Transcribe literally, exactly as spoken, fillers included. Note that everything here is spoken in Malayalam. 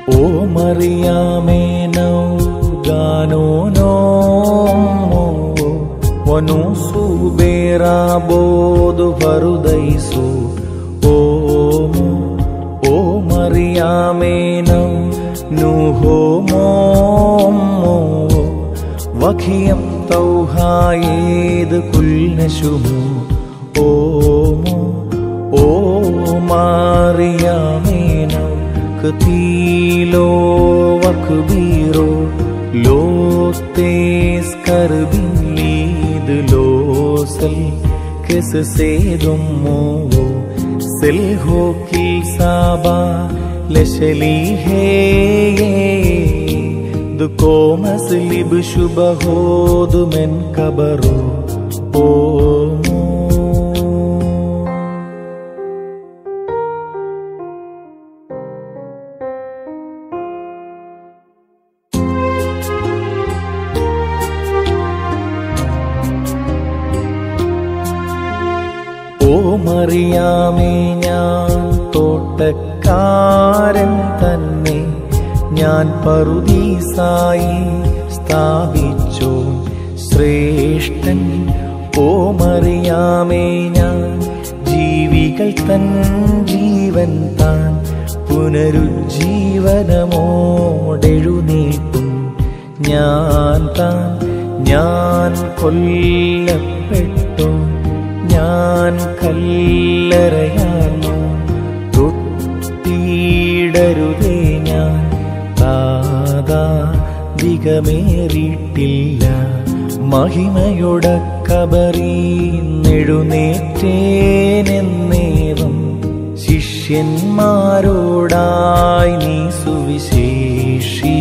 O Mariamena Ganono Wanusu Bera Bodu Varudaisu O O Mariamena Nuho Momo Vakiyam Tauhaid Kulnashumu O O Mariamena Katilo Vakbiro Lotes Karbinid Losel Kes Sedummo Selho Kilsaba Lesheli He Duko Maslib Shubahod Men Kabaro O Mariame njan തോട്ടക്കാരൻ തന്നെ ഞാൻ പറുദീസായി സ്ഥാപിച്ചു ശ്രേഷ്ഠൻ ഓ മറിയാമേ ഞാൻ ജീവികൾ തൻ ജീവൻ താൻ പുനരുജ്ജീവനമോടെഴുന്നേൽക്കും ഞാൻ താൻ ഞാൻ കൊല്ലപ്പെട്ടു ഞാൻ കല്ലറയാർന്നു തൊട്ടിടരുതേ ഞാൻ താതാധികമേറിയിട്ടില്ല മഹിമയുടെ കബറിന്നെഴുന്നേറ്റേനെന്നേവം ശിഷ്യന്മാരോടായി നീ സുവിശേഷി